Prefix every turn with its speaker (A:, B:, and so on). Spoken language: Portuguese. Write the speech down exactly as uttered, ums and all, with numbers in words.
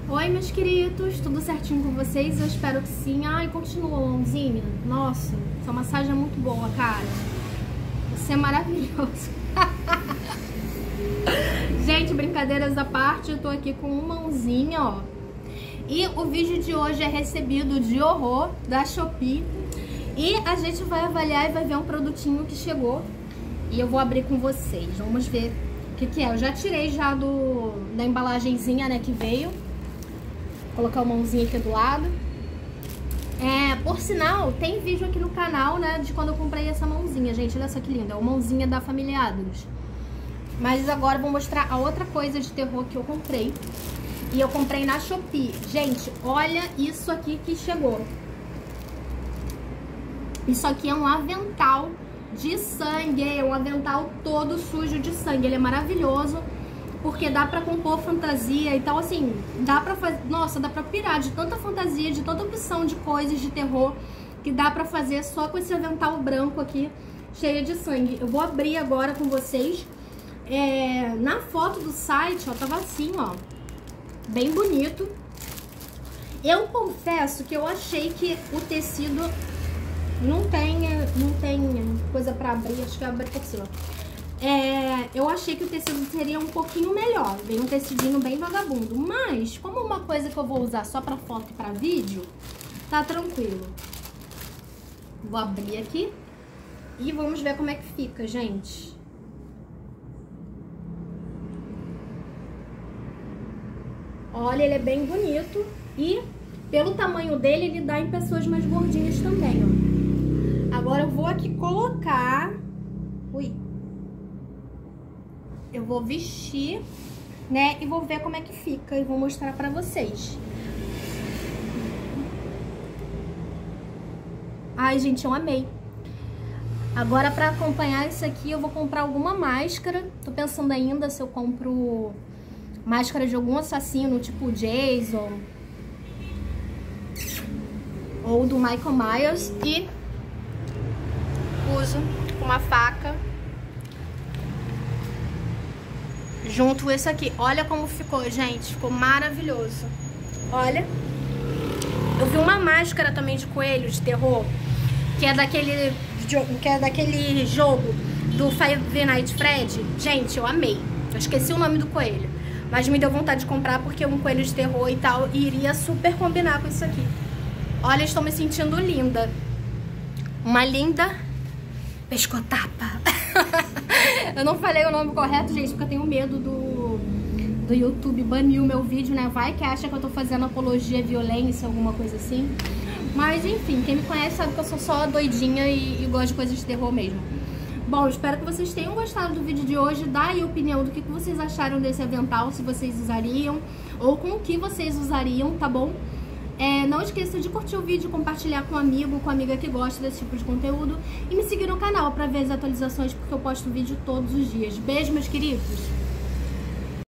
A: Oi, meus queridos, tudo certinho com vocês? Eu espero que sim. Ai, continua, mãozinha. Nossa, essa massagem é muito boa, cara. Você é maravilhoso. Gente, brincadeiras à parte, eu tô aqui com uma mãozinha, ó. E o vídeo de hoje é recebido de horror da Shopee. E a gente vai avaliar e vai ver um produtinho que chegou. E eu vou abrir com vocês. Vamos ver o que que é. Eu já tirei já do, da embalagenzinha, né, que veio. Vou colocar a mãozinha aqui do lado. É, por sinal, tem vídeo aqui no canal, né, de quando eu comprei essa mãozinha, gente. Olha só que linda. É uma mãozinha da família Adams. Mas agora eu vou mostrar a outra coisa de terror que eu comprei. E eu comprei na Shopee. Gente, olha isso aqui que chegou. Isso aqui é um avental de sangue. É um avental todo sujo de sangue. Ele é maravilhoso, porque dá pra compor fantasia. Então, assim, dá pra fazer... Nossa, dá pra pirar de tanta fantasia, de tanta opção de coisas de terror que dá pra fazer só com esse avental branco aqui, cheio de sangue. Eu vou abrir agora com vocês. É... Na foto do site, ó, tava assim, ó. Bem bonito. Eu confesso que eu achei que o tecido não tem, não tem coisa pra abrir. Acho que eu abri por cima. É, eu achei que o tecido seria um pouquinho melhor. Vem um tecidinho bem vagabundo. Mas, como uma coisa que eu vou usar só pra foto e pra vídeo, tá tranquilo. Vou abrir aqui e vamos ver como é que fica, gente. Olha, ele é bem bonito e pelo tamanho dele, ele dá em pessoas mais gordinhas também, ó. Agora eu vou aqui colocar... Ui. Eu vou vestir, né, e vou ver como é que fica e vou mostrar pra vocês. Ai, gente, eu amei. Agora, pra acompanhar isso aqui, eu vou comprar alguma máscara. Tô pensando ainda se eu compro... máscara de algum assassino, tipo Jason ou do Michael Myers, e uso uma faca junto esse aqui. Olha como ficou, gente, ficou maravilhoso. Olha, eu vi uma máscara também de coelho de terror, que é daquele que é daquele jogo do Five Nights at Freddy's. Gente, eu amei. Eu esqueci o nome do coelho, mas me deu vontade de comprar porque é um coelho de terror e tal, e iria super combinar com isso aqui. Olha, estou me sentindo linda. Uma linda pescotapa. Eu não falei o nome correto, gente, porque eu tenho medo do, do YouTube banir o meu vídeo, né? Vai que acha que eu tô fazendo apologia à violência, alguma coisa assim. Mas, enfim, quem me conhece sabe que eu sou só doidinha e, e gosto de coisas de terror mesmo. Bom, espero que vocês tenham gostado do vídeo de hoje. Dá aí a opinião do que vocês acharam desse avental, se vocês usariam ou com o que vocês usariam, tá bom? É, não esqueça de curtir o vídeo, compartilhar com um amigo, com amiga que gosta desse tipo de conteúdo e me seguir no canal pra ver as atualizações, porque eu posto vídeo todos os dias. Beijo, meus queridos!